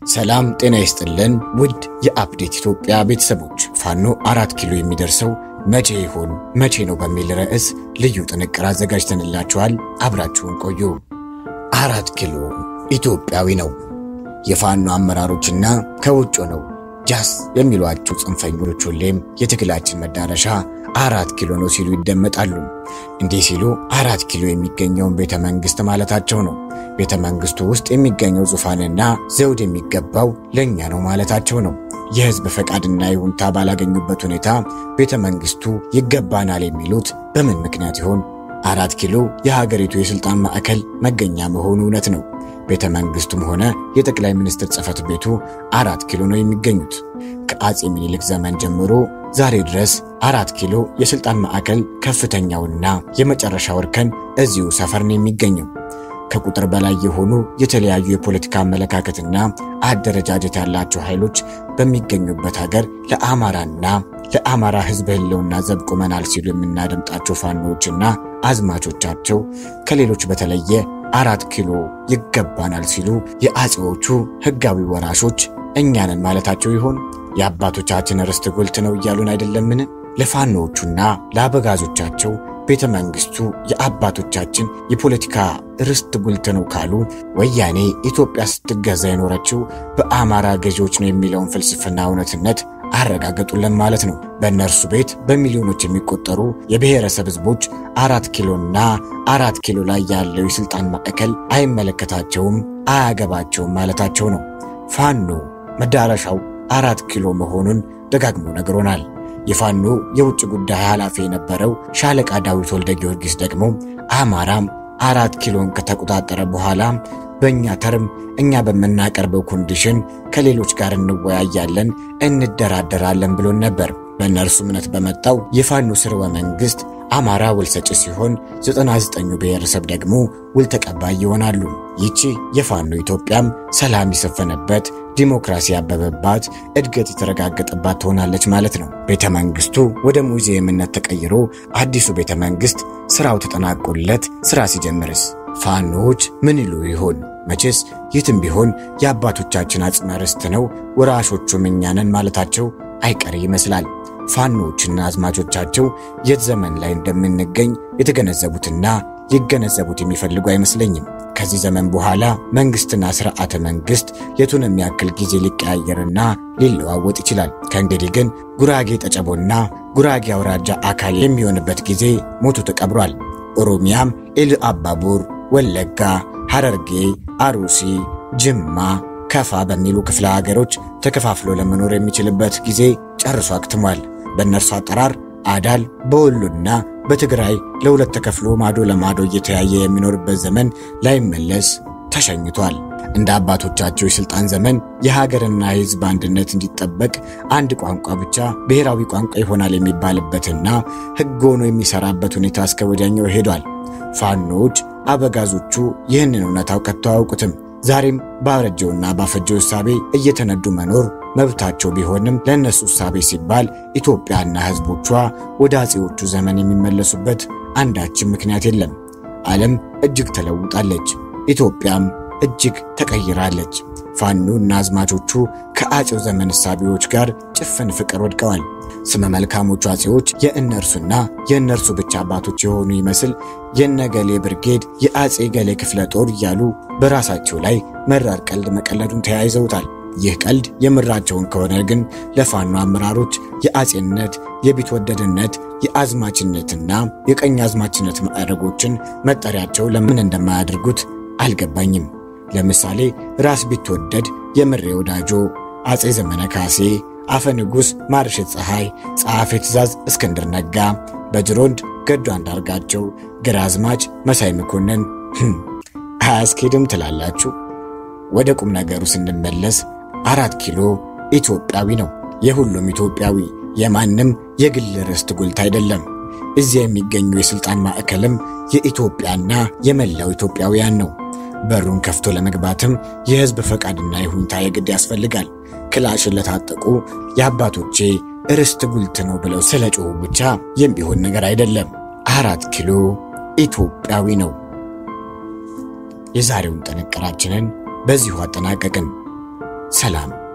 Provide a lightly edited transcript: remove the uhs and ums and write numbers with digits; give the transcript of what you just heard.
ሰላም ጤና ይስጥልን ውድ የአፕዴት ኢትዮጵያ ቤተሰቦች ፋኖ 4 ኪሎ የሚደርሰው መቼ ነው በሚል ርዕስ ልዩ ጥንቅር አዘጋጅተንላችኋል። አብራችሁን ቆዩ። 4 ኪሎ ኢትዮጵያዊ ነው። የፋኖ አመራሮችና ከውጭ ነው ጃስ የሚሏቸው ጽንፈኞች ሁሌም የትግላችን መዳረሻ 4 ኪሎ ነው ሲሉ ይደመጣሉ። እንዲህ ሲሉ 4 ኪሎ የሚገኘውን ቤተ መንግስት ማለታቸው ነው። ቤተ መንግስቱ ውስጥ የሚገኘው ዙፋንና ዘውድ የሚገባው ለኛ ነው ማለታቸው ነው። የህዝብ ፈቃድና ይሁንታ ባላገኙበት ሁኔታ ቤተ መንግስቱ ይገባናል የሚሉት በምን ምክንያት ይሆን? 4 ኪሎ የሀገሪቱ የስልጣን ማዕከል መገኛ መሆኑ እውነት ነው። ቤተ መንግስቱም ሆነ የጠቅላይ ሚኒስትር ጽሕፈት ቤቱ 4 ኪሎ ነው የሚገኙት። ከአጼ ምኒልክ ዘመን ጀምሮ ዛሬ ድረስ 4 ኪሎ የስልጣን ማዕከል ከፍተኛውና የመጨረሻው እርከን እዚሁ ሰፈር ነው የሚገኘው። ከቁጥር በላይ የሆኑ የተለያዩ የፖለቲካ አመለካከትና አደረጃጀት ያላቸው ኃይሎች በሚገኙበት ሀገር ለአማራ ህዝብ ህልውና ዘብ ቆመናል ሲሉ የምናደምጣቸው ፋኖዎችና አዝማቾቻቸው ከሌሎች በተለየ 4 ኪሎ ይገባናል ሲሉ የአጼዎቹ ህጋዊ ወራሾች እኛንን ማለታቸው ይሆን? የአባቶቻችን ርስት ጉልት ነው እያሉን አይደለምን? ለፋኖዎቹና ለአበጋዞቻቸው ቤተ መንግስቱ የአባቶቻችን የፖለቲካ ርስት ጉልት ነው ካሉ ወያኔ ኢትዮጵያ ስትገዛ የኖረችው በአማራ ገዢዎች ነው የሚለውን ፍልስፍና እውነትነት አረጋገጡልን ማለት ነው። በእነርሱ ቤት በሚሊዮኖች የሚቆጠሩ የብሔረሰብ ህዝቦች 4 ኪሎና 4 ኪሎ ላይ ያለው የስልጣን ማዕከል አይመለከታቸውም፣ አያገባቸውም ማለታቸው ነው። ፋኖ መዳረሻው 4 ኪሎ መሆኑን ደጋግሞ ነግሮናል። የፋኖ የውጭ ጉዳይ ኃላፊ የነበረው ሻለቃ ዳዊት ወልደ ጊዮርጊስ ደግሞ አማራም 4 ኪሎን ከተቆጣጠረ በኋላ በእኛ ተርም እኛ በመናቀርበው ኮንዲሽን ከሌሎች ጋር እንወያያለን፣ እንደራደራለን ብሎን ነበር። በእነርሱ እምነት በመጣው የፋኖ ስርወ መንግስት አማራ ውል ሰጪ ሲሆን 99ኙ ብሔረሰብ ደግሞ ውል ተቀባይ ይሆናሉ። ይቺ የፋኖ ኢትዮጵያም ሰላም የሰፈነበት፣ ዲሞክራሲ ያበበባት፣ እድገት የተረጋገጠባት ትሆናለች ማለት ነው። ቤተ መንግስቱ ወደ ሙዚየምነት ተቀይሮ አዲሱ ቤተ መንግስት ስራው ተጠናቆለት ስራ ሲጀምርስ ፋኖዎች ምን ይሉ ይሆን? መቼስ የትም ቢሆን የአባቶቻችን አጽመ ርስት ነው፣ ወራሾቹም እኛ ነን ማለታቸው አይቀር ይመስላል። ፋኖዎችና አዝማቾቻቸው የት ዘመን ላይ እንደምንገኝ የተገነዘቡትና ሊገነዘቡት የሚፈልጉ አይመስለኝም። ከዚህ ዘመን በኋላ መንግስትና ስርዓተ መንግስት የቱንም ያክል ጊዜ ሊቀያየርና ሊለዋወጥ ይችላል። ከእንግዲህ ግን ጉራጌ ጠጨቦና ጉራጌ አውራጃ አካል የሚሆንበት ጊዜ ሞቱ ተቀብሯል። ኦሮሚያም ኢሉ አባቡር፣ ወለጋ፣ ሐረርጌ፣ አሩሲ፣ ጅማ፣ ከፋ በሚሉ ክፍለ ሀገሮች ተከፋፍሎ ለመኖር የሚችልበት ጊዜ ጨርሶ አክትሟል። በእነርሱ አጠራር አዳል በወሎና በትግራይ ለሁለት ተከፍሎ ማዶ ለማዶ እየተያየ የሚኖርበት ዘመን ላይመለስ ተሸኝቷል። እንደ አባቶቻቸው የስልጣን ዘመን የሀገርና የህዝብ አንድነት እንዲጠበቅ አንድ ቋንቋ ብቻ ብሔራዊ ቋንቋ ይሆናል የሚባልበትና ህግ ሆኖ የሚሰራበት ሁኔታ እስከ ወዲያኛው ሄዷል። ፋኖች አበጋዞቹ ይህንን እውነት አያውቁትም። ዛሬም ባረጀውና ባፈጀው እሳቤ እየተነዱ መኖር መብታቸው ቢሆንም ለነሱ እሳቤ ሲባል ኢትዮጵያና ህዝቦቿ ወደ አጼዎቹ ዘመን የሚመለሱበት አንዳችም ምክንያት የለም። ዓለም እጅግ ተለውጣለች፣ ኢትዮጵያም እጅግ ተቀይራለች። ፋኖና አዝማቾቹ ከአጼው ዘመን እሳቤዎች ጋር ጭፍን ፍቅር ወድቀዋል። ስመ መልካሞቹ አጼዎች የእነርሱና የእነርሱ ብቻ አባቶች የሆኑ ይመስል የነገሌ ብርጌድ፣ የአጼ ገሌ ክፍለ ጦር እያሉ በራሳቸው ላይ መራር ቀልድ መቀለዱን ተያይዘውታል። ይህ ቀልድ የምራቸውን ከሆነ ግን ለፋኖ አመራሮች የአጼነት፣ የቢትወደድነት፣ የአዝማችነትና የቀኝ አዝማችነት ማዕረጎችን መጠሪያቸው ለምን እንደማያደርጉት አልገባኝም። ለምሳሌ ራስ ቢትወደድ የምሬ ወዳጆ፣ አጼ ዘመነ ካሴ፣ አፈ ንጉስ ማርሸት ፀሐይ፣ ጸሐፌ ትእዛዝ እስክንድር ነጋ፣ በጅሮንድ ገዱ አንዳርጋቸው፣ ግራዝማች መሳይ መኮንን አያስኬድም ትላላችሁ? ወደ ቁም ነገሩ ስንመለስ 4 ኪሎ ኢትዮጵያዊ ነው። የሁሉም ኢትዮጵያዊ፣ የማንም የግል ርስት ጉልት አይደለም። እዚያ የሚገኙ የስልጣን ማዕከልም የኢትዮጵያና የመላው ኢትዮጵያውያን ነው። በሩን ከፍቶ ለመግባትም የህዝብ ፈቃድና ይሁንታ የግድ ያስፈልጋል። ክላሽን ለታጠቁ የአባቶቼ ርስት ጉልት ነው ብለው ስለጮሁ ብቻ የሚሆን ነገር አይደለም። 4 ኪሎ ኢትዮጵያዊ ነው። የዛሬውን ጥንቅራችንን በዚሁ አጠናቀቅን። ሰላም